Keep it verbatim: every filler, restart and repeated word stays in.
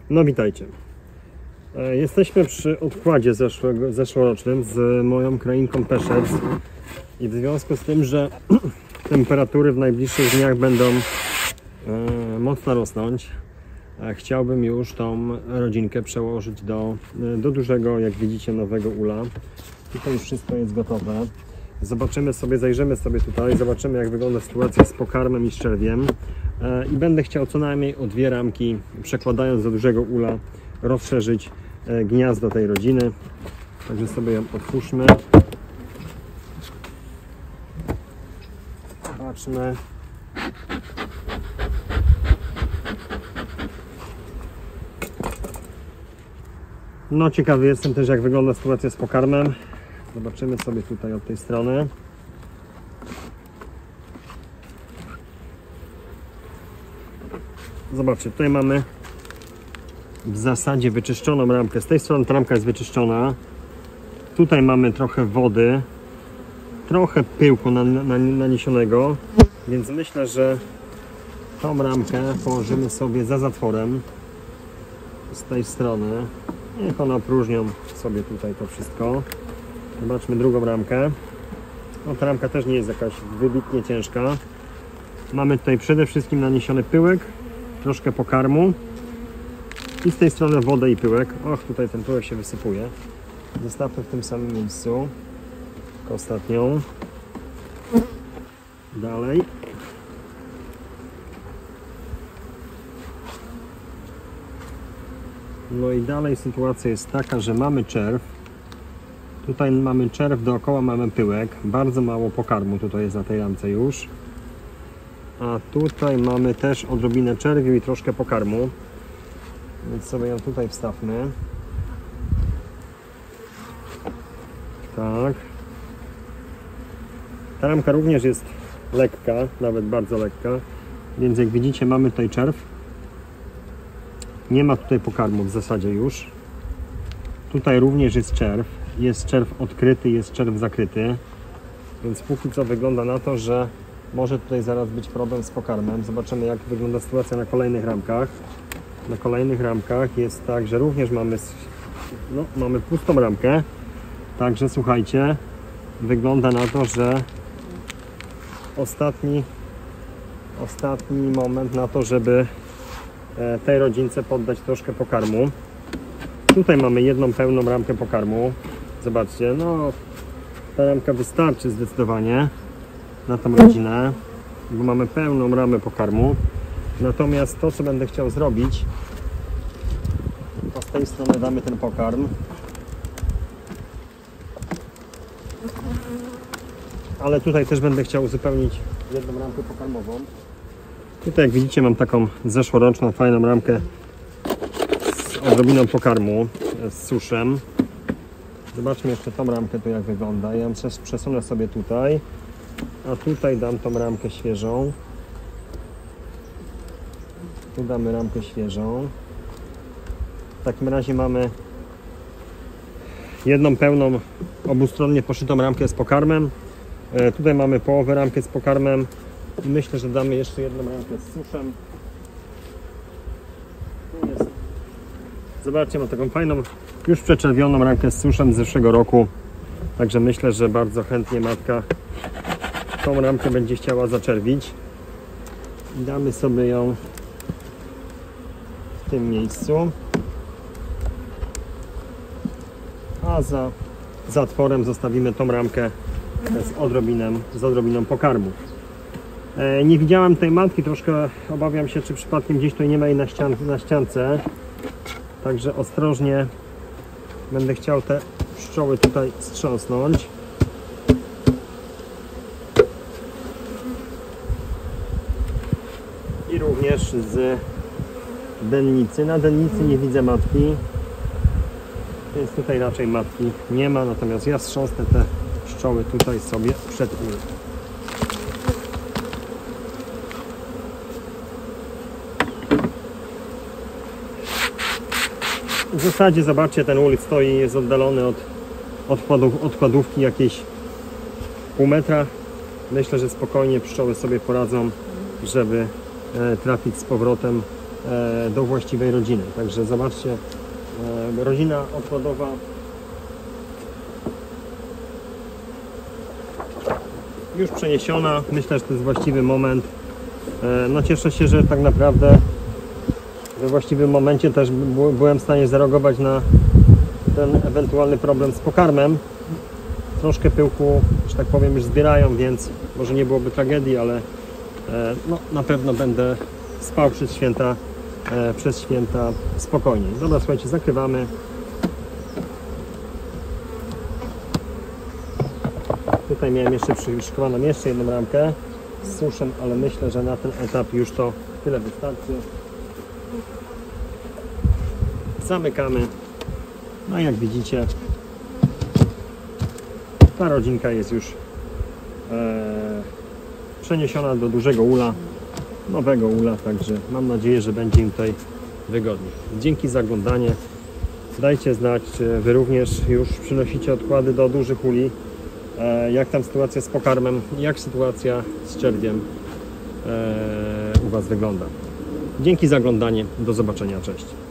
No witajcie. Jesteśmy przy odkładzie zeszłego, zeszłorocznym z moją krainką Peszec i w związku z tym, że temperatury w najbliższych dniach będą e, mocno rosnąć, e, chciałbym już tą rodzinkę przełożyć do, do dużego, jak widzicie, nowego ula. Tutaj już wszystko jest gotowe. Zobaczymy sobie, zajrzymy sobie tutaj, zobaczymy, jak wygląda sytuacja z pokarmem i szczerwiem. E, I będę chciał co najmniej o dwie ramki, przekładając do dużego ula, rozszerzyć e, gniazdo tej rodziny. Także sobie ją otwórzmy. Zobaczmy. No ciekawy jestem też, jak wygląda sytuacja z pokarmem. Zobaczymy sobie tutaj od tej strony. Zobaczcie, tutaj mamy w zasadzie wyczyszczoną ramkę. Z tej strony ta ramka jest wyczyszczona. Tutaj mamy trochę wody, trochę pyłku naniesionego, więc myślę, że tą ramkę położymy sobie za zatworem z tej strony. Niech ona próżnią sobie tutaj to wszystko. Zobaczmy drugą ramkę. No, ta ramka też nie jest jakaś wybitnie ciężka. Mamy tutaj przede wszystkim naniesiony pyłek, troszkę pokarmu i z tej strony wodę i pyłek. Och, tutaj ten pyłek się wysypuje. Zostawmy w tym samym miejscu. Tylko ostatnią. Dalej. No i dalej sytuacja jest taka, że mamy czerw. Tutaj mamy czerw, dookoła mamy pyłek. Bardzo mało pokarmu tutaj jest na tej ramce już. A tutaj mamy też odrobinę czerwiu i troszkę pokarmu. Więc sobie ją tutaj wstawmy. Tak. Ta ramka również jest lekka, nawet bardzo lekka. Więc jak widzicie, mamy tutaj czerw. Nie ma tutaj pokarmu w zasadzie już. Tutaj również jest czerw. Jest czerw odkryty, jest czerw zakryty. Więc póki co wygląda na to, że może tutaj zaraz być problem z pokarmem. Zobaczymy, jak wygląda sytuacja na kolejnych ramkach. Na kolejnych ramkach jest tak, że również mamy, no, mamy pustą ramkę. Także słuchajcie, wygląda na to, że ostatni, ostatni moment na to, żeby tej rodzince poddać troszkę pokarmu. Tutaj mamy jedną pełną ramkę pokarmu. Zobaczcie, no ta ramka wystarczy zdecydowanie na tą rodzinę, bo mamy pełną ramę pokarmu. Natomiast to, co będę chciał zrobić, to z tej strony damy ten pokarm. Ale tutaj też będę chciał uzupełnić jedną ramkę pokarmową. Tutaj, jak widzicie, mam taką zeszłoroczną, fajną ramkę z odrobiną pokarmu, z suszem. Zobaczmy jeszcze tą ramkę, tu jak wygląda. Ja ją przesunę sobie tutaj, a tutaj dam tą ramkę świeżą. Tu damy ramkę świeżą. W takim razie mamy jedną pełną, obustronnie poszytą ramkę z pokarmem. E, tutaj mamy połowę ramkę z pokarmem. I myślę, że damy jeszcze jedną ramkę z suszem. Tu jest. Zobaczcie, mam taką fajną, już przeczerwioną ramkę z suszem z zeszłego roku. Także myślę, że bardzo chętnie matka tą ramkę będzie chciała zaczerwić. I damy sobie ją w tym miejscu. A za zatworem zostawimy tą ramkę z odrobiną, z odrobiną pokarmu. E, nie widziałem tej matki, troszkę obawiam się, czy przypadkiem gdzieś tutaj nie ma jej na, ścian, na ściance. Także ostrożnie będę chciał te pszczoły tutaj strząsnąć. I również z dennicy. Na dennicy nie widzę matki, więc tutaj raczej matki nie ma, natomiast ja strząsnę te pszczoły tutaj sobie przed ul. W zasadzie zobaczcie, ten ul stoi, jest oddalony od odkładów, odkładówki jakieś pół metra. Myślę, że spokojnie pszczoły sobie poradzą, żeby trafić z powrotem e, do właściwej rodziny. Także zobaczcie, e, rodzina odkładowa już przeniesiona. Myślę, że to jest właściwy moment. E, no cieszę się, że tak naprawdę we właściwym momencie też byłem w stanie zareagować na ten ewentualny problem z pokarmem. Troszkę pyłku, że tak powiem, już zbierają, więc może nie byłoby tragedii, ale e, no, na pewno będę spał przez święta, e, przez święta spokojniej. Dobra, słuchajcie, zakrywamy. Tutaj miałem jeszcze przyszykowaną jeszcze jedną ramkę z suszem, ale myślę, że na ten etap już to tyle wystarczy. Zamykamy. No i jak widzicie, ta rodzinka jest już e, przeniesiona do dużego ula, nowego ula, także mam nadzieję, że będzie im tutaj wygodnie. Dzięki za oglądanie. Dajcie znać, czy Wy również już przynosicie odkłady do dużych uli. E, jak tam sytuacja z pokarmem, jak sytuacja z czerwiem e, u Was wygląda. Dzięki za oglądanie. Do zobaczenia. Cześć.